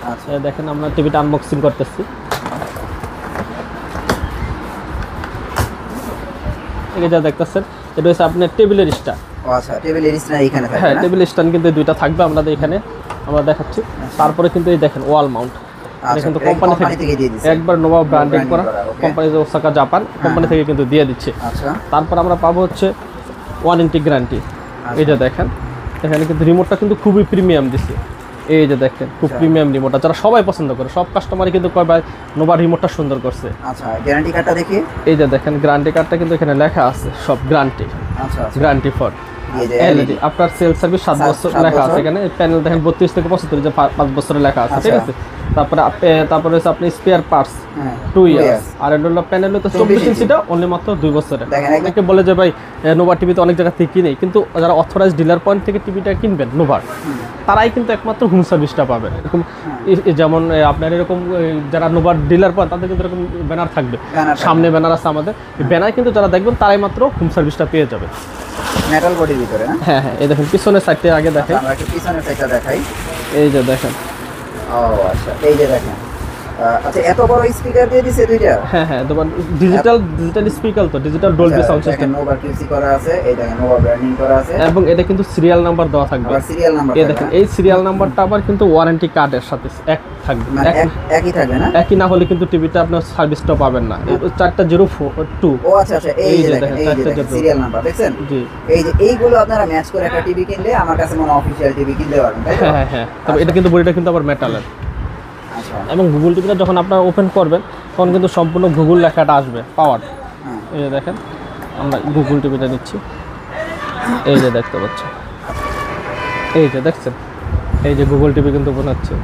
আচ্ছা দেখেন আমরা টিভিটা আনবক্সিং করতেছি। এই যা দেখতেছেন এটা হচ্ছে আপনার টেবিলের স্ট্যান্ড। আচ্ছা টেবিলের স্ট্যান্ড এখানে থাকবে। হ্যাঁ টেবিল স্ট্যান্ড কিন্তু দুইটা থাকবে আমাদের এখানে, আমরা দেখাচ্ছি। তারপরে কিন্তু এই দেখেন ওয়াল মাউন্ট, এটা কিন্তু কোম্পানি থেকে দিয়ে দিচ্ছে, একবার নোভা ব্র্যান্ডিং করা, কোম্পানি যে ওসাকা জাপান কোম্পানি থেকে কিন্তু দিয়ে দিচ্ছে। আচ্ছা তারপর আমরা পাবো হচ্ছে ওয়ারেন্টি গ্যারান্টি। এই যে দেখেন এখানে কিন্তু রিমোটটা কিন্তু খুবই প্রিমিয়াম দিচ্ছে। এই যে দেখেন খুব প্রিমিয়াম রিমোটটা, যারা সবাই পছন্দ করে, সব কাস্টমারই কিন্তু কয় ভাই নোভা রিমোটটা সুন্দর করছে। আচ্ছা গ্যারান্টি কার্ডটা দেখি। এই যে দেখেন গ্যারান্টি কার্ডটা কিন্তু এখানে লেখা আছে সব গ্যারান্টি। আচ্ছা গ্যারান্টি ফর এলইডি আপনার সেল সার্ভিস 7 বছর লেখা আছে এখানে। প্যানেল দেখেন 32 থেকে 75 যে 5 বছরের লেখা আছে, ঠিক আছে। তারপরে হচ্ছে আপনি স্পেয়ার পার্টস 2 ইয়ার্স, আর হলো প্যানেল তো 24 ইঞ্চিটা অনলি মাত্র 2 বছরের। অনেকে বলে যে ভাই নোভা টিভি তো অনেক জায়গা থেকে কিনে, কিন্তু যারা অথরাইজ ডিলার পয়েন্ট থেকে টিভিটা কিনবেন নোভার, তারাই কিন্তু একমাত্র হোম সার্ভিসটা পাবেন। এরকম যেমন আপনার এরকম যারা নোভার ডিলার পয়েন্ট তাদের কিন্তু এরকম ব্যানার থাকবে, সামনে ব্যানার আছে আমাদের, ব্যানার কিন্তু যারা দেখবেন তারাই মাত্র হোম সার্ভিসটা পেয়ে যাবে। মেটাল বডির ভিতরে না? হ্যাঁ এই দেখেন পিছনের সাইডটা আগে দেখাই। আমরা একটু পিছনের সাইডটা দেখাই। এই যে দেখেন, ও আচ্ছা এই যে দেখেন, আচ্ছা এত বড় স্পিকার দিয়ে দিয়েছে দুইটা। তোমার ডিজিটাল স্পিকার, তো digital Dolby sound system, Nova QC করা আছে, এই দেখেন নোভা ব্র্যান্ডিং করা আছে, এবং এটা কিন্তু সিরিয়াল নাম্বার দেওয়া থাকবে। সিরিয়াল নাম্বার এই দেখেন এই সিরিয়াল নাম্বারটা আবার কিন্তু ওয়ারেন্টি কার্ডের সাথে এক থাকবে, একই থাকবে না? একই না হলে কিন্তু টিভিটা আপনার সার্ভিসটা পাবেন না। 402। ও আচ্ছা আচ্ছা এই যে দেখেন সিরিয়াল নাম্বার দেখছেন? জি এই যে এইগুলো আপনারা ম্যাচ করে একটা টিভি কিনলে আমার কাছে মনে অফিশিয়াল টিভি কিনতে পারবেন, তাই তো? হ্যাঁ তবে এটা কিন্তু বডিটা কিন্তু আবার মেটালের। এবং গুগল টিভিটা যখন আপনারা ওপেন করবেন তখন কিন্তু সম্পূর্ণ গুগল লেখাটা আসবে পাওয়ার। এই যে দেখেন আমরা গুগল টিভিটা নিচ্ছি, এই যে দেখতে পাচ্ছেন, এই যে দেখছেন, এই যে গুগল টিভি কিন্তু ওপেন হচ্ছে,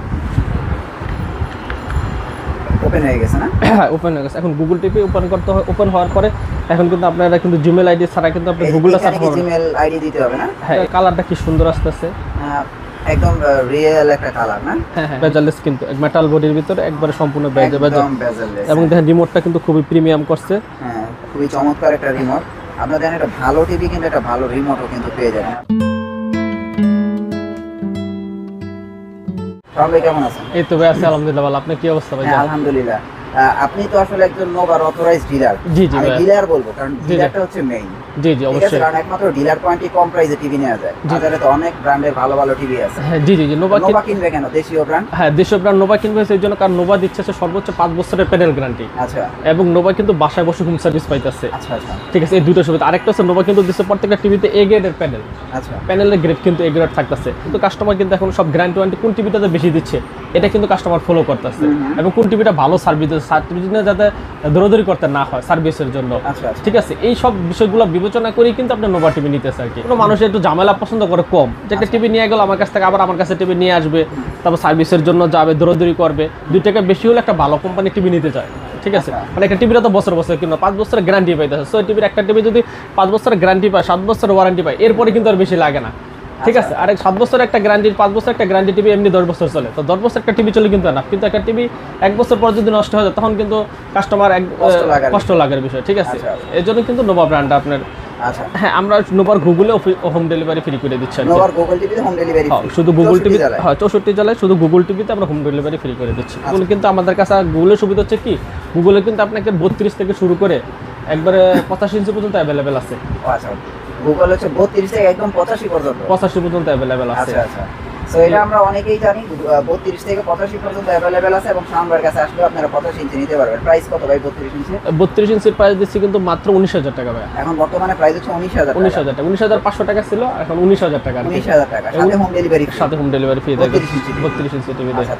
ওপেন হয়ে গেছে না? হ্যাঁ ওপেন হয়ে গেছে। এখন গুগল টিভি ওপেন করতে হয়, ওপেন হওয়ার পরে এখন কিন্তু আপনারা কিন্তু জিমেল আইডি ছাড়া কিন্তু আপনি গুগলটা সার্চ করবেন। জিমেল আইডি দিতে হবে না? হ্যাঁ কালারটা কি সুন্দর আসতেছে, একদম রিয়েল একটা কালার না? হ্যাঁ বেজেললেস, কিন্তু মেটাল বডির ভিতরে একবারে সম্পূর্ণ বেজেললেস। এবং দেখেন রিমোটটা কিন্তু খুবই প্রিমিয়াম করছে। হ্যাঁ খুবই চমৎকার একটা রিমোট। আপনারা দেখেন একটা ভালো টিভি কিন্তু একটা ভালো রিমোটও কিন্তু পেয়ে যাবেন। সবাই কেমন আছেন? এই তো ভাই আছি আলহামদুলিল্লাহ ভালো। আপনার কি অবস্থা ভাই? আলহামদুলিল্লাহ। আপনি তো আসলে একজন নোভার অথরাইজড ডিলার। জি জি আমি ডিলার বলবো কারণ ডিলারটা হচ্ছে মেইন। জি জি অবশ্যই, কারণ একমাত্র ডিলার পয়েন্টে কম প্রাইসে টিভি নেওয়া যায়। বাজারে তো অনেক ব্র্যান্ডের ভালো ভালো টিভি আছে। হ্যাঁ জি জি নোভা কিনবে কেন? দেশীয় ব্র্যান্ড। হ্যাঁ দেশীয় ব্র্যান্ড নোভা কিনবে সেই জন্য, কারণ নোভা দিচ্ছে সর্বোচ্চ 5 বছরের প্যানেল গ্যারান্টি। আচ্ছা এবং নোভা কিন্তু বাসায় বসে হোম সার্ভিস পাইতেছে। আচ্ছা আচ্ছা ঠিক আছে, এই দুটো সুবিধা। আরেকটা হচ্ছে নোভা কিন্তু দিচ্ছে প্রত্যেকটা টিভিতে এ গ্রেডের প্যানেল। আচ্ছা প্যানেলের গ্রেড কিন্তু এ গ্রেড থাকতেছে, কিন্তু কাস্টমার কিন্তু এখন সব গ্যারান্টি ওয়ারেন্টি কোন টিভিটাতে বেশি দিচ্ছে এটা কিন্তু কাস্টমার ফলো করতেছে, এবং কোন টিভিটা ভালো সার্ভিস দিচ্ছে, সার্ভিস যাতে দৌড়াদৌড়ি করতে না হয় সার্ভিসের জন্য। ঠিক আছে, এই সব বিষয়গুলো বিবেচনা করেই কিন্তু আপনি নোভা টিভি নিতেছে আর কি। কোনো মানুষ একটু ঝামেলা পছন্দ করে কম, যে একটা টিভি নিয়ে গেল আমার কাছ থেকে, আবার আমার কাছে টিভি নিয়ে আসবে, তারপর সার্ভিসের জন্য যাবে, দৌড়াদৌড়ি করবে, 2 টাকা বেশি হলে একটা ভালো কোম্পানি টিভি নিতে চায়। ঠিক আছে, মানে একটা টিভিটা তো বছর বছর কিন্তু 5 বছরের গ্যারান্টি পাইতেছে। সো টিভির একটা টিভি যদি 5 বছরের গ্যারান্টি পায়, 7 বছরের ওয়ারেন্টি পায়, এরপরে কিন্তু আর বেশি লাগে না। ঠিক আছে, আর 7 বছরের একটা গ্যারান্টি, 5 বছর একটা গ্যারান্টি টিভি এমনি 10 বছর চলে, তো 10 বছর একটা টিভি চলে কিন্তু না। কিন্তু একটা টিভি 1 বছর পর যদি নষ্ট হয়ে যায় তখন কিন্তু কাস্টমার কষ্ট লাগার বিষয়। ঠিক আছে, এর জন্য কিন্তু নোভা ব্র্যান্ডটা আপনার। আচ্ছা হ্যাঁ আমরা নোভার গুগলে হোম ডেলিভারি ফ্রি করে দিচ্ছি। নোভার গুগল টিভিতে হোম ডেলিভারি শুধু গুগল টিভি, হ্যাঁ 64 জেলায় শুধু গুগল টিভিতে আমরা হোম ডেলিভারি ফ্রি করে দিচ্ছি। গুগল কিন্তু আমাদের কাছে গুগলের সুবিধা হচ্ছে কি, গুগলে কিন্তু আপনাকে 32 থেকে শুরু করে একবারে 85 ইঞ্চি পর্যন্ত অ্যাভেলেবেল আছে। আচ্ছা গুগল হচ্ছে 32 থেকে একদম 85 পর্যন্ত অ্যাভেলেবেল আছে। আচ্ছা আচ্ছা, সো এটা আমরা অনেকেই জানি 32 থেকে 85 পর্যন্ত অ্যাভেলেবেল আছে, এবং সামনের কাছে আসলে আপনারা 85 ইঞ্চি নিতে পারবেন। প্রাইস কত ভাই 32 ইঞ্চি? 32 ইঞ্চির প্রাইস দিচ্ছি কিন্তু মাত্র 19,000 টাকা ভাই। এখন বর্তমানে প্রাইস হচ্ছে 19,000 টাকা। 19,500 টাকা ছিল, এখন 19,000 টাকা। 19,000 টাকা সাথে হোম ডেলিভারি ফ্রি থাকে 32 ইঞ্চি টিভি। আচ্ছা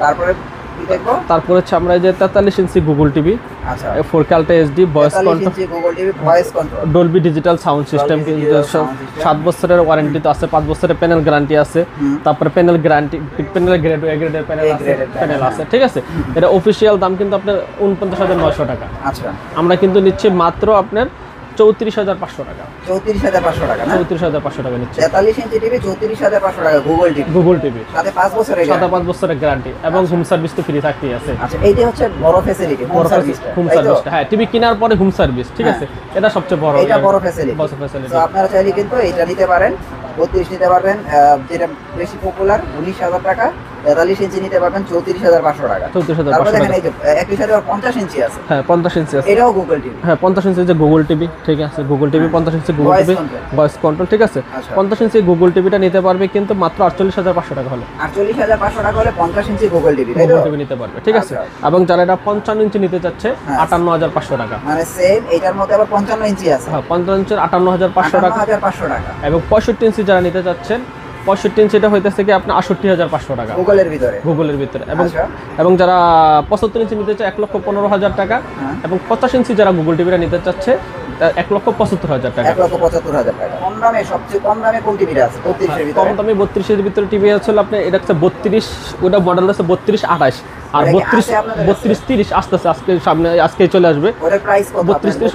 তারপরে হচ্ছে আমরা যে 43 ইঞ্চি গুগল টিভি, আচ্ছা 4K ultra HD voice control, Dolby digital sound system, কিন্তু 7 বছরের ওয়ারেন্টি তো আছে, 5 বছরের প্যানেল গ্যারান্টি আছে, তারপরে panel guarantee, panel grade A গ্রেডের প্যানেল আছে। ঠিক আছে, এটা অফিশিয়াল দাম কিন্তু আপনার 49,900 টাকা। আচ্ছা আমরা কিন্তু নিচ্ছি মাত্র আপনার 34,500 টাকা। 34,500 টাকা না? 34,500 টাকা নিচ্ছে 43 ইঞ্চি টিভি, 34,500 টাকা গুগল টিভি সাথে 5 বছরের গ্যারান্টি এবং হোম সার্ভিস তো ফ্রি থাকতেই আছে। আচ্ছা এইটা হচ্ছে বড় ফ্যাসিলিটি, হোম সার্ভিস। হ্যাঁ টিভি কেনার পরে হোম সার্ভিস। ঠিক আছে, এটা সবচেয়ে বড়, এটা বড় ফ্যাসিলিটি। তো আপনারা চাইলে কিন্তু এটা নিতে পারেন, 32 নিতে পারবেন, যেটা বেশি পপুলার 19,000 টাকা, 43 ইঞ্চি নিতে পারবেন 34,500 টাকা। 34,500 তারপর দেখেন টাকা। এই যে একই সাথে 50 ইঞ্চি আছে। হ্যাঁ 50 ইঞ্চি আছে। এটাও গুগল টিভি। হ্যাঁ 50 ইঞ্চি যে গুগল টিভি, ঠিক আছে, Google TV 50 inch Google TV voice control, ঠিক আছে। 50 ইঞ্চি গুগল টিভিটা নিতে পারবে কিন্তু মাত্র 48,500 টাকা হলে। 48,500 টাকা হলে 50 ইঞ্চি গুগল টিভি, তাই তো? গুগল টিভি নিতে পারবে, ঠিক আছে। এবং যারা এটা 55 ইঞ্চি নিতে চাচ্ছে 58,500 টাকা। মানে সেম এটার মধ্যে আবার 55 ইঞ্চি আছে। হ্যাঁ 55 ইঞ্চির 58,500 টাকা। 58,500 টাকা। এবং 65 ইঞ্চি যারা নিতে চাচ্ছেন 65 ইঞ্চিটা হইতেছে কি আপনার 68,500 টাকা গুগলের ভিতরে। গুগলের ভিতরে। এবং যারা 75 ইঞ্চি নিতে চায় 1,15,000 টাকা। এবং 50 ইঞ্চি যারা গুগল টিভিটা নিতে চাচ্ছে 1,75,000 টাকা। 1,75,000 টাকা। কম দামে সবচেয়ে কম দামে কোন টিভিটা আছে? 32 এর ভিতরে। কম দামে 32 এর ভিতরে টিভি আছে আপনি, এটা হচ্ছে 32, ওটা মডেল আছে 3228 আর 3230 আসতেছে, আজকে সামনে আজকে চলে আসবে। ওটার প্রাইস কত?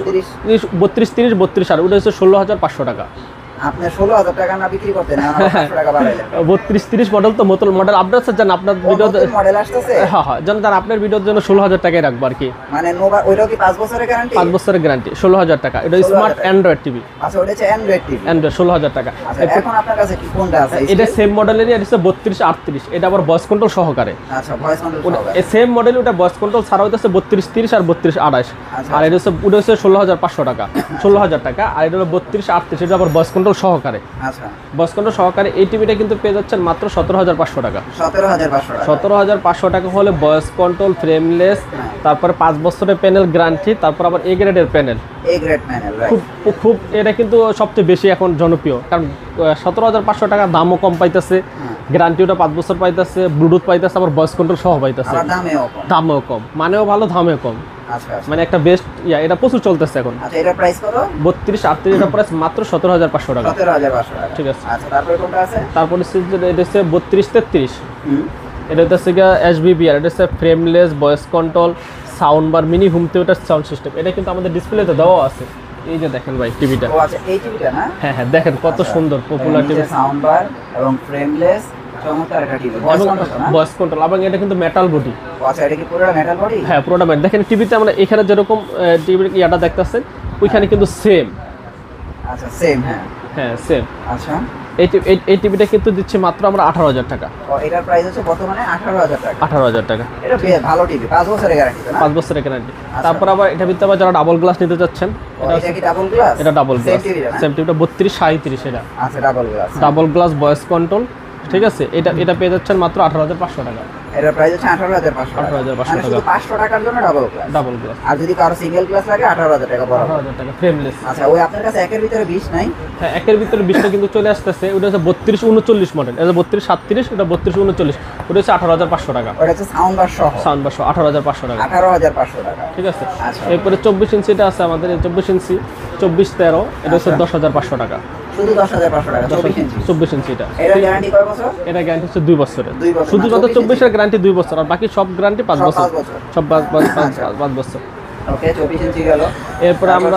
3230 32 আর ওটা হচ্ছে 16,500 টাকা। আপনি 16,000 টাকা না বিক্রি করতেন, না 500 টাকা বাড়াইলেন। 3230 মডেল তো মতল মডেল আপডেট আছে, জান আপনার ভিডিও মডেল আসতেছে। হ্যাঁ হ্যাঁ জান আপনার ভিডিওর জন্য 16,000 টাকায় রাখবো আর কি। মানে নোভা ওইটাও কি 5 বছরের গ্যারান্টি? 5 বছরের গ্যারান্টি, 16,000 টাকা। এটা স্মার্ট অ্যান্ড্রয়েড টিভি। আচ্ছা ওটা হচ্ছে অ্যান্ড্রয়েড টিভি। অ্যান্ড্রয়েড 16,000 টাকা। আচ্ছা এখন আপনার কাছে কি কোনটা আছে? এটা সেম মডেলেরই, এটা হচ্ছে 3238, এটা আবার ভয়েস কন্ট্রোল সহকারে। আচ্ছা ভয়েস কন্ট্রোল সহকারে। এই সেম মডেল, ওটা ভয়েস কন্ট্রোল ছাড়া হইতাছে 3230 আর 3228। আর এটা হচ্ছে ওটা হচ্ছে 16,500 টাকা, 16,000 টাকা। আর এটা হলো 3238, এটা আবার ভয়েস কন্ট্রোল সহকারে। আচ্ছা ভয়েস কন্ট্রোল সহকারে এই টিভিটা কিন্তু পেয়ে যাচ্ছেন মাত্র 17,500 টাকা। 17,500 টাকা। 17,500 টাকা হলে ভয়েস কন্ট্রোল, ফ্রেমলেস, তারপরে 5 বছরের প্যানেল গ্যারান্টি, তারপর আবার এ গ্রেডের প্যানেল। এ গ্রেড প্যানেল, খুব খুব এটা কিন্তু সবচেয়ে বেশি এখন জনপ্রিয়, কারণ 17,500 টাকা দামও কম পাইতেছে, গ্যারান্টিটা 5 বছর পাইতেছে, ব্লুটুথ পাইতেছে, আবার ভয়েস কন্ট্রোল সহ পাইতেছে। দামেও কম, মানেও ভালো, দামেও কম। আচ্ছা মানে একটা বেস্ট এটা প্রচুর চলতেছে এখন। আচ্ছা এটার প্রাইস কত? 3238, এর প্রাইস মাত্র 17,500 টাকা। 17,500 টাকা, ঠিক আছে। আচ্ছা তারপরে কোনটা আছে? তারপরে এটা হচ্ছে 3233, এটা হচ্ছে গিয়া HBBR, এটা হচ্ছে frameless, voice control, sound bar, mini home theatre sound system. এটা কিন্তু আমাদের ডিসপ্লেতে দেওয়া আছে, এই যে দেখেন ভাই টিভিটা। ও আচ্ছা এই টিভিটা না? হ্যাঁ হ্যাঁ দেখেন কত সুন্দর পপুলার টিভি, সাউন্ড বার এবং ফ্রেমলেস, চমৎকার একটা টিভি। ভয়েস কন্ট্রোল এবং এটা কিন্তু মেটাল বডি। আচ্ছা এটা কি পুরো মেটাল বডি? হ্যাঁ পুরোটা মেটাল। দেখেন টিভিতে আমরা এখানে যেরকম টিভির ইয়াটা দেখতেছেন ওইখানে কিন্তু সেম। আচ্ছা সেম। হ্যাঁ হ্যাঁ সেম। আচ্ছা এই টিভিটা কিন্তু দিচ্ছি মাত্র আমরা 18,000 টাকা। ও এটার প্রাইস হচ্ছে বর্তমানে 18,000 টাকা। 18,000 টাকা। এটা ভালো টিভি, 5 বছরের গ্যারান্টি তো না? 5 বছরের গ্যারান্টি। তারপর আবার এটা ভিতরে আবার যারা ডাবল গ্লাস নিতে যাচ্ছেন, এটা কি ডাবল গ্লাস? এটা ডাবল গ্লাস, সেম টিভিটা 3237 এটা। আচ্ছা double glass, double glass voice control, ঠিক আছে। এটা পেয়ে যাচ্ছেন মাত্র 18,500 টাকা। এটার প্রাইস হচ্ছে 18,500 টাকা। 18,500 মানে শুধু 500 টাকার জন্য ডাবল গ্লাস। Double glass. আর যদি কারো সিঙ্গেল গ্লাস লাগে 18,000 টাকা বড়। 18,000 টাকা ফ্রেমলেস। আচ্ছা ওই আপনার কাছে একের ভিতরে 20 নাই? হ্যাঁ একের ভিতরে 20টা কিন্তু চলে আসতেছে। ওটা হচ্ছে 3239 মডেল, এটা 3237, ওটা 3239, ওটা হচ্ছে 18,500 টাকা। ওটা হচ্ছে সাউন্ড বার সহ। সাউন্ড বার সহ 18,500 টাকা। 18,500 টাকা, ঠিক আছে। আচ্ছা এরপরে 24 ইঞ্চি এটা আছে আমাদের, 24 ইঞ্চি 2413, এটা হচ্ছে 10,500 টাকা। শুধু 10,500 টাকা 24 ইঞ্চি। 24 ইঞ্চি এটা। এর গ্যারান্টি কয় বছর? এটা গ্যারান্টি হচ্ছে 2 বছরের। 2 বছর। শুধুমাত্র 24 এর গ্যারান্টি 2 বছর, আর বাকি সব গ্যারান্টি 5 বছর। সব 5 বছর। ওকে 24 ইঞ্চি গেল। এরপরে আমরা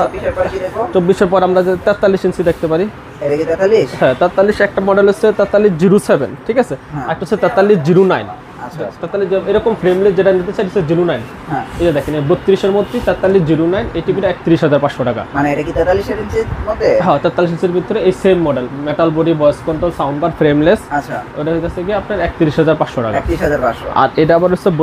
24 এর পর আমরা যে 43 ইঞ্চি দেখতে পারি। এটা কি 43? হ্যাঁ 43 একটা মডেল হচ্ছে 4307, ঠিক আছে। একটা হচ্ছে 4309। আচ্ছা 43 এরকম ফ্রেমলেস যেটা নিতে চাই হচ্ছে 09। হ্যাঁ এই যে দেখেন 32 এর মধ্যে 4309, এই টিভিটা 31,500 টাকা। মানে এটা কি 43 ইঞ্চির মধ্যে? হ্যাঁ 43 ইঞ্চির ভিতরে এই same model, metal body, voice control, sound bar, frameless. আচ্ছা ওটা হচ্ছে কি আপনার 31,500 টাকা। 31,500। আর এটা আবার হচ্ছে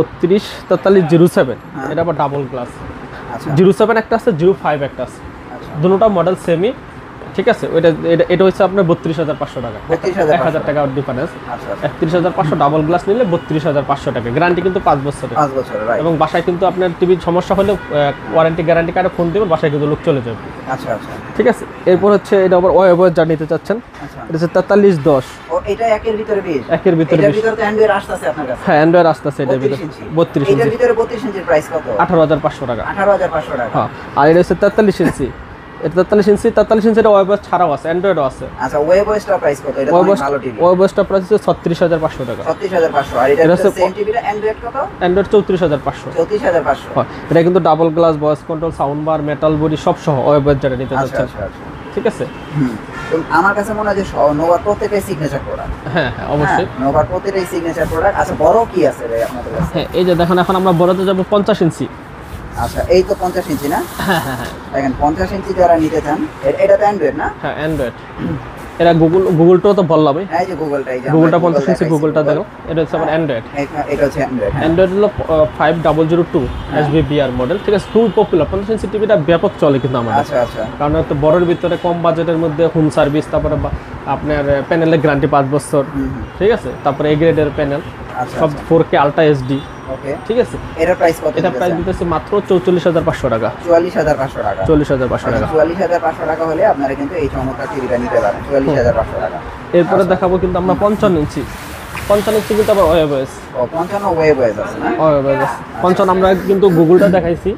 4307, এটা আবার ডাবল গ্লাস। আচ্ছা 07 একটা আছে, 05 একটা আছে, আচ্ছা দুটোটা মডেল সেমই, ঠিক আছে। এটা হচ্ছে আপনার 32,500 টাকা, 1,000 টাকা ডিফারেন্স। আচ্ছা 31,500 ডাবল গ্লাস নিলে 32,500 টাকা, গ্যারান্টি কিন্তু 5 বছরের। 5 বছরের, রাইট। এবং বাসায় কিন্তু আপনার টিভির সমস্যা হলে ওয়ারেন্টি গ্যারান্টি কার্ডে ফোন দেবেন, বাসায় কিন্তু লোক চলে যাবে। আচ্ছা আচ্ছা ঠিক আছে। এরপর হচ্ছে এটা আবার ওয়েবওয়ার যা নিতে চাচ্ছেন, আচ্ছা এটা হচ্ছে 4310। ও এটা একের ভিতরে 20? একের ভিতরে এটার ভিতরে তো অ্যান্ড্রয়েড আসছে আপনার কাছে? হ্যাঁ অ্যান্ড্রয়েড আসতেছে এটার ভিতরে 32 এটার ইঞ্চি। ভিতরে 32 ইঞ্চির প্রাইস কত? 18,500 টাকা। 18,500 টাকা। হ্যাঁ আর এটা হচ্ছে 43 ইঞ্চি, এটা 43 ইঞ্চি এটা ওয়েবওয়ার ছাড়াও আছে, অ্যান্ড্রয়েডও আছে। আচ্ছা ওয়েবওয়ার প্রাইস কত? এটা তো অনেক ভালো টিভি। ওয়েবওয়ার প্রাইস হচ্ছে 36,500 টাকা। 36,500। আর এটা হচ্ছে সেম টিভিটা অ্যান্ড্রয়েড কত? অ্যান্ড্রয়েড 34,500। 34,500। হ্যাঁ এটা কিন্তু double glass, voice control, sound bar, metal body সব সহ ওয়েবওয়ার যেটা নিতে আচ্ছা যাচ্ছেন, আচ্ছা আচ্ছা। ঠিক আছে। তো আমার কাছে মনে হয় যে নোভার প্রত্যেকটাই সিগনেচার প্রোডাক্ট। হ্যাঁ হ্যাঁ অবশ্যই নোভার প্রত্যেকটাই সিগনেচার প্রোডাক্ট। আচ্ছা বড় কি আছে ভাই আপনাদের কাছে? হ্যাঁ এই যে দেখেন এখন আমরা বড়তে যাব 50 ইঞ্চি। আচ্ছা এই তো 50 ইঞ্চি না? হ্যাঁ হ্যাঁ হ্যাঁ দেখেন 50 ইঞ্চি যারা নিতে চান, এটা তো অ্যান্ড্রয়েড না? হ্যাঁ অ্যান্ড্রয়েড। এটা গুগলটাও তো বললাম, এই যে গুগলটা, এই যে গুগলটা 50 ইঞ্চি গুগলটা দেখো, এটা হচ্ছে আমার অ্যান্ড্রয়েড। এটা হচ্ছে অ্যান্ড্রয়েড। অ্যান্ড্রয়েড হলো 5002 SBBR মডেল, ঠিক আছে, খুবই পপুলার। 50 ইঞ্চি টিভিটা ব্যাপক চলে কিন্তু আমাদের। আচ্ছা আচ্ছা। কারণ একটা বড়র ভিতরে কম বাজেটের মধ্যে হোম সার্ভিস, তারপরে আপনার প্যানেলের গ্যারান্টি 5 বছর, ঠিক আছে, তারপরে এ গ্রেডের প্যানেল, সব 4K আলট্রা HD, ওকে, ঠিক আছে। এটার প্রাইস কত? এটা প্রাইস দিতেছে মাত্র 44500 টাকা। 44500 টাকা। 44500 টাকা। 44500 টাকা হলে আপনারা কিন্তু এই চমৎকার টিভিটা নিতে পারেন, 44500 টাকা। এরপরে দেখাবো কিন্তু আমরা 55 ইঞ্চি। 55 ইঞ্চি কিন্তু আবার ওয়েবএস। ও 55 ওয়েবএস আছে না? ওয়েবএস 55 আমরা কিন্তু গুগলটা দেখাইছি।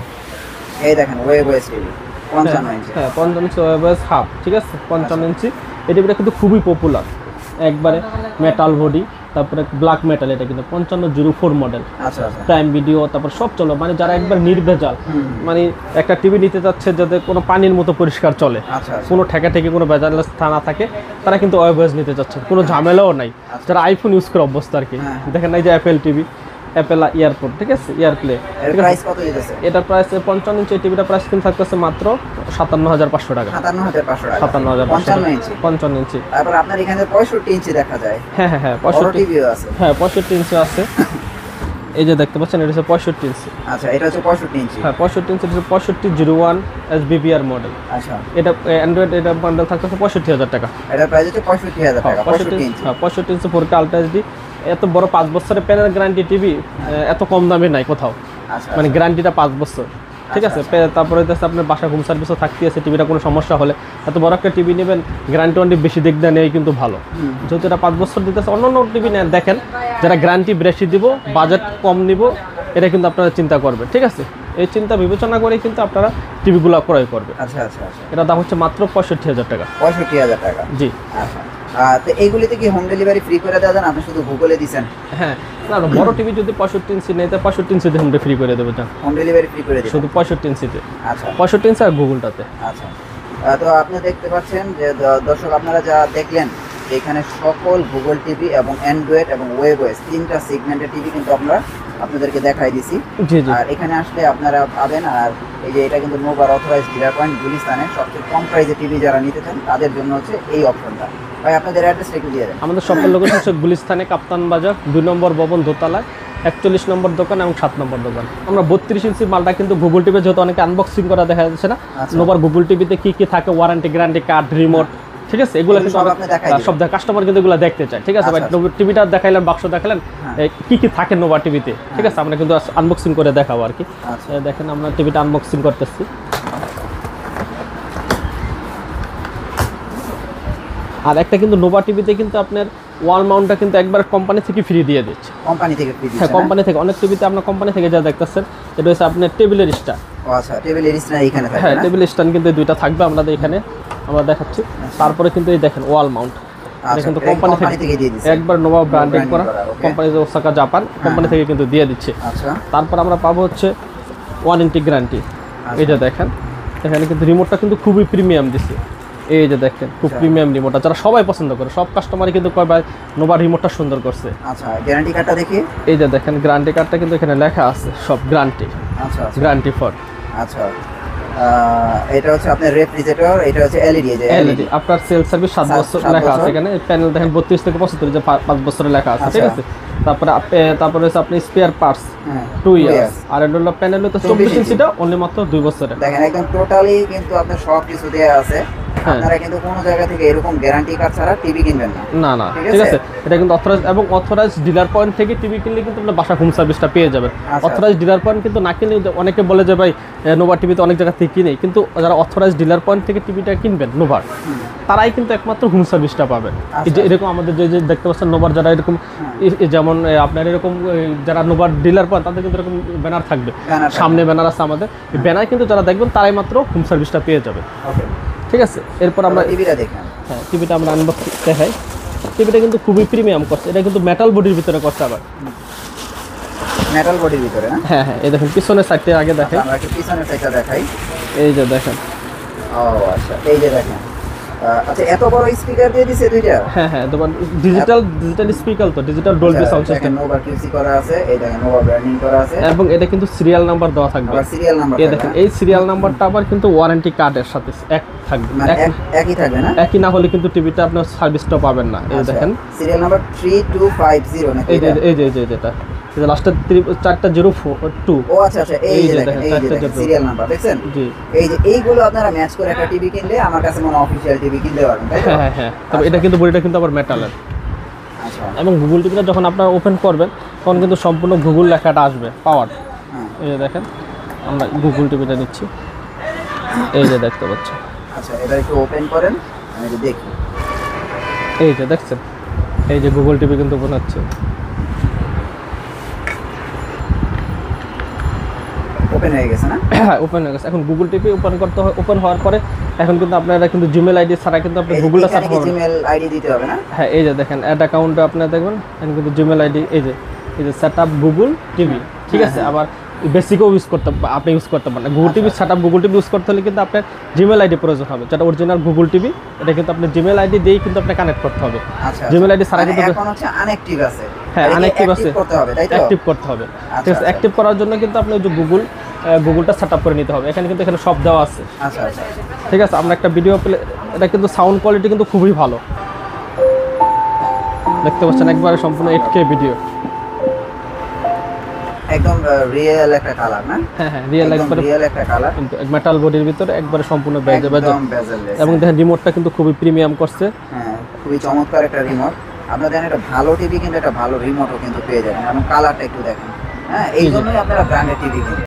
এই দেখেন ওয়েবএস টিভি 55 ইঞ্চি। হ্যাঁ 55 ইঞ্চি ওয়েবএস হাফ, ঠিক আছে, 55 ইঞ্চি। এই টিভিটা কিন্তু খুবই পপুলার, একবারে মেটাল বডি, তারপরে ব্ল্যাক মেটাল। এটা কিন্তু 5504 মডেল। আচ্ছা আচ্ছা। প্রাইম ভিডিও, তারপর সব চলো, মানে যারা একবার নির্ভেজাল, মানে একটা টিভি নিতে যাচ্ছে যাতে কোনো পানির মতো পরিষ্কার চলে, কোনো ঠেকা ঠেকে কোনো ভেজাল না থাকে, তারা কিন্তু ওয়েবএস নিতে যাচ্ছে, কোনো ঝামেলাও নাই। যারা আইফোন ইউজ করে অবস্থা আর কি, দেখেন এই যে অ্যাপেল টিভি, অ্যাপেল ইয়ারপোর্ট, ঠিক আছে, ইয়ারপ্লে। এর প্রাইস কত দিতেছে? এটার প্রাইস 55 ইঞ্চি টিভিটা প্রাইস কিন্তু থাকতেছে মাত্র 57500 টাকা। 57500 টাকা। 57500 ইঞ্চি। 55 ইঞ্চি। তারপর আপনার এখানে 65 ইঞ্চি দেখা যায়। হ্যাঁ হ্যাঁ হ্যাঁ 65 টিভিও আছে। হ্যাঁ 65 ইঞ্চি আছে। এই যে দেখতে পাচ্ছেন, এটা হচ্ছে 65 ইঞ্চি। আচ্ছা, এটা হচ্ছে 65 ইঞ্চি। হ্যাঁ 65 ইঞ্চি, এটা 6501 SBBR মডেল। আচ্ছা, এটা অ্যান্ড্রয়েড, এটা বান্ডেল থাকতেছে 65000 টাকা। এটার প্রাইস হচ্ছে 65000 টাকা। 65 ইঞ্চি। হ্যাঁ 65 ইঞ্চি 4K আলট্রা HD। এত বড় 5 বছরের প্যানেল গ্যারান্টি টিভি এত কম দামে নাই কোথাও, মানে গ্যারান্টিটা 5 বছর, ঠিক আছে। তারপরে হচ্ছে আপনার বাসা হোম সার্ভিসও থাকতে আছে, টিভিটা কোনো সমস্যা হলে। এত বড় একটা টিভি নেবেন, গ্যারান্টি ওয়ারেন্টি বেশি দেখতে নেই কিন্তু ভালো, যেহেতু এটা 5 বছর দিতেছে। অন্য টিভি নেন দেখেন, যারা গ্যারান্টি বেশি দিব, বাজেট কম নিব, এটা কিন্তু আপনারা চিন্তা করবেন, ঠিক আছে। এই চিন্তা বিবেচনা করে কিন্তু আপনারা টিভিগুলো ক্রয় করবে। আচ্ছা আচ্ছা আচ্ছা। এটা দাম হচ্ছে মাত্র 65000 টাকা। 65000 টাকা, জি। আচ্ছা, তো এইগুলিতে কি হোম ডেলিভারি ফ্রি করে দেওয়া যায়? আপনি শুধু গুগলে দিবেন? হ্যাঁ, না বড় টিভি যদি 65 ইঞ্চি নেই, তাহলে 65 ইঞ্চিতে হোম ফ্রি করে দেবো, জান, হোম ডেলিভারি ফ্রি করে দিবেন শুধু 65 ইঞ্চিতে। আচ্ছা, 65 ইঞ্চি আর গুগলটাতে। আচ্ছা, তো আপনি দেখতে পাচ্ছেন যে দর্শক, আপনারা যা দেখলেন, এখানে সকল গুগল টিভি এবং অ্যান্ড্রয়েড এবং ওয়েবওয়েস তিনটা সেগমেন্টের টিভি কিন্তু আমরা আপনাদেরকে দেখাই দিছি। আর এখানে আসলে আপনারা পাবেন। আর এই যে এটা কিন্তু নোভার অথরাইজড ডিলার পয়েন্ট গুলিস্তানে সবচেয়ে কম প্রাইসে টিভি যারা নিতে চান তাদের জন্য হচ্ছে এই অপশনটা। ভাই আপনাদের অ্যাড্রেসটা একটু দিয়ে দেন। আমাদের শপের লোকেশন হচ্ছে গুলিস্তানে কাপ্তান বাজার 2 নম্বর ভবন দোতলায়, 41 নম্বর দোকান এবং 7 নম্বর দোকান। আমরা 32 ইঞ্চি মালটা কিন্তু গুগল টিভি, যেহেতু অনেকে আনবক্সিং করা দেখা যাচ্ছে না, নোভার গুগল টিভিতে কি কি থাকে, ওয়ারেন্টি, গ্যারান্টি কার্ড, রিমোট, ঠিক আছে, এগুলো কিন্তু সব কাস্টমার কিন্তু এগুলো দেখতে চায়, ঠিক আছে। ভাই টিভিটা দেখাইলেন, বাক্স দেখালেন, কি কি থাকে নোভা টিভিতে, ঠিক আছে, আমরা কিন্তু আনবক্সিং করে দেখাবো আর কি। দেখেন আমরা টিভিটা আনবক্সিং করতেছি। আর একটা কিন্তু নোভা টিভিতে কিন্তু আপনার ওয়াল মাউন্টটা কিন্তু একবার কোম্পানি থেকে ফ্রি দিয়ে দিচ্ছে। কোম্পানি থেকে ফ্রি দিচ্ছে? হ্যাঁ কোম্পানি থেকে। অনেক টিভিতে আপনার কোম্পানি থেকে যা দেখতেছেন, এটা হচ্ছে আপনার টেবিলের স্ট্যান্ড। আচ্ছা, টেবিলের স্ট্যান্ড এখানে থাকবে? হ্যাঁ টেবিল স্ট্যান্ড কিন্তু দুইটা থাকবে আমাদের এখানে, আমরা দেখাচ্ছি। তারপরে কিন্তু এই দেখেন ওয়াল মাউন্ট, এটা কিন্তু কোম্পানি থেকে দিয়ে দিচ্ছে, একবার নোভা ব্র্যান্ডিং করা, কোম্পানি ওসাকা জাপান কোম্পানি থেকে কিন্তু দিয়ে দিচ্ছে। আচ্ছা, তারপর আমরা পাবো হচ্ছে ওয়ারেন্টি গ্যারান্টি। এই যে দেখেন, এখানে কিন্তু রিমোটটা কিন্তু খুবই প্রিমিয়াম দিচ্ছে। এই যে দেখেন, খুব প্রিমিয়াম রিমোটটা, যারা সবাই পছন্দ করে, সব কাস্টমারই কিন্তু কয় ভাই নোভা রিমোটটা সুন্দর করছে। আচ্ছা, গ্যারান্টি কার্ডটা দেখি। এই যে দেখেন, গ্যারান্টি কার্ডটা কিন্তু এখানে লেখা আছে সব গ্যারান্টি। আচ্ছা, গ্যারান্টি ফর। আচ্ছা, এটা হচ্ছে আপনার রেফ্রিজারেটর, এটা হচ্ছে এলইডি। যে এলইডি আপনার সেল সার্ভিস 7 বছর লেখা আছে এখানে। প্যানেল দেখেন 32 থেকে 75, যে 5 বছরের লেখা আছে, ঠিক আছে। তারপরে হচ্ছে আপনি স্পেয়ার পার্টস 2 ইয়ার্স। আর এটা হলো প্যানেল তো 24 ইঞ্চিটা অনলি মাত্র 2 বছরের। দেখেন একদম টোটালি কিন্তু আপনার সব কিছু দেয়া আছে। আপনারা কিন্তু কোনো জায়গা থেকে এরকম গ্যারান্টি কার্ড ছাড়া টিভি কিনবেন না। না, ঠিক আছে। এটা কিন্তু অথরাইজড এবং অথরাইজড ডিলার পয়েন্ট থেকে টিভি কিনলে কিন্তু আপনার বাসা হোম সার্ভিসটা পেয়ে যাবেন। অথরাইজড ডিলার পয়েন্ট কিন্তু না কিনলে, অনেকে বলে যে ভাই নোভা টিভিতে অনেক জায়গা থেকে কিনে, কিন্তু যারা অথরাইজড ডিলার পয়েন্ট থেকে টিভিটা কিনবেন নোভার, তারাই কিন্তু একমাত্র হোম সার্ভিসটা পাবেন। যে এরকম আমাদের যে দেখতে পাচ্ছেন নোভার যারা এরকম, যেমন আপনার এরকম যারা নোভার ডিলার পয়েন্ট, তাদের কিন্তু এরকম ব্যানার থাকবে, সামনে ব্যানার আছে আমাদের। এই ব্যানার কিন্তু যারা দেখবেন তারাই মাত্র হোম সার্ভিসটা পেয়ে যাবে, ঠিক আছে। এরপর আমরা টিভিটা দেখেন। হ্যাঁ টিভিটা আমরা আনবক্স দেখাই। টিভিটা কিন্তু খুবই প্রিমিয়াম করছে, এটা কিন্তু মেটাল বডির ভিতরে করছে। আবার মেটাল বডির ভিতরে? হ্যাঁ হ্যাঁ, এই দেখেন পিছনের সাইডটা আগে দেখাই। আমরা একটু পিছনের সাইডটা দেখাই। এই যে দেখেন, ও আচ্ছা, এই যে দেখেন, আচ্ছা, এত বড় স্পিকার দিয়ে দিছে দুইটা? হ্যাঁ হ্যাঁ, তোমার ডিজিটাল স্পিকার, তো digital Dolby sound system. Nova QC করা আছে, এই দেখেন নোভা ব্র্যান্ডিং করা আছে, এবং এটা কিন্তু সিরিয়াল নাম্বার দেওয়া থাকবে। আবার সিরিয়াল নাম্বার এই দেখেন, এই সিরিয়াল নাম্বারটা আবার কিন্তু ওয়ারেন্টি কার্ডের সাথে এক থাকবে, মানে একই থাকবে না? একই না হলে কিন্তু টিভিটা আপনার সার্ভিসটা পাবেন না। এই দেখেন সিরিয়াল নাম্বার 3250 নাকি? এই যে যেটা লাস্টের 402। ও আচ্ছা আচ্ছা, এই যে দেখেন, এই যে সিরিয়াল নাম্বার দেখছেন? জি, এই যে এইগুলো আপনারা ম্যাচ করে একটা টিভি কিনলে আমার কাছে মনে অফিশিয়াল টিভি কিনতে পারবেন, তাই তো? হ্যাঁ হ্যাঁ। তবে এটা কিন্তু বডিটা কিন্তু আবার মেটালের। আচ্ছা, এবং গুগল টিভিটা যখন আপনারা ওপেন করবেন তখন কিন্তু সম্পূর্ণ গুগল লেখাটা আসবে, পাওয়ার। এই যে দেখেন, আমরা গুগল টিভিটা নিচ্ছি, এই যে দেখতে পাচ্ছেন। আচ্ছা, এটা একটু ওপেন করেন, আমি একটু দেখি। এই যে দেখছেন, এই যে গুগল টিভি কিন্তু ওপেন হচ্ছে। ওপেন হয়ে গেছে না? হ্যাঁ, ওপেন হয়ে গেছে। এখন গুগল টিভি ওপেন করতে হয়, ওপেন হওয়ার পরে এখন কিন্তু আপনারা কিন্তু জিমেল আইডি ছাড়া কিন্তু আপনি গুগলটা সার্চ করবেন। জিমেল আইডি দিতে হবে না? হ্যাঁ, এই যে দেখেন অ্যাড অ্যাকাউন্টে আপনারা দেখবেন এখন কিন্তু জিমেল আইডি, এই যে সেটআপ গুগল টিভি, ঠিক আছে। আবার বেসিকও ইউজ করতে, আপনি ইউজ করতে পারেন। Google TV setup Google TV use করতে হলে কিন্তু আপনার জিমেল আইডি প্রয়োজন হবে, যেটা অরিজিনাল গুগল টিভি। এটা কিন্তু আপনার জিমেল আইডি দিয়েই কিন্তু আপনি কানেক্ট করতে হবে। আচ্ছা, জিমেল আইডি ছাড়া কিন্তু এখন হচ্ছে আনঅ্যাক্টিভ আছে। হ্যাঁ, আনঅ্যাক্টিভ আছে, করতে হবে, তাই তো? অ্যাক্টিভ করতে হবে, ঠিক আছে। অ্যাক্টিভ করার জন্য কিন্তু আপনি ওই যে গুগলটা সেটআপ করে নিতে হবে। এখানে কিন্তু এখানে সব দেওয়া আছে। আচ্ছা আচ্ছা, ঠিক আছে। আমরা একটা ভিডিও প্লে, এটা কিন্তু সাউন্ড কোয়ালিটি কিন্তু খুবই ভালো, দেখতে পাচ্ছেন একবারে সম্পূর্ণ 8K ভিডিও, একদম রিয়েল একটা কালার না? হ্যাঁ হ্যাঁ, রিয়েল একটা কালার, কিন্তু মেটাল বডির ভিতরে একবারে সম্পূর্ণ একদম বেজেললেস। এবং দেখেন রিমোটটা কিন্তু খুবই প্রিমিয়াম করছে। হ্যাঁ, খুবই চমৎকার একটা রিমোট। আপনারা জানেন একটা ভালো টিভি কিন্তু একটা ভালো রিমোটও কিন্তু পেয়ে যাবেন, কারণ কালারটা একটু দেখেন। হ্যাঁ, এই জন্যই আপনারা ব্র্যান্ডেড টিভি কিনবেন।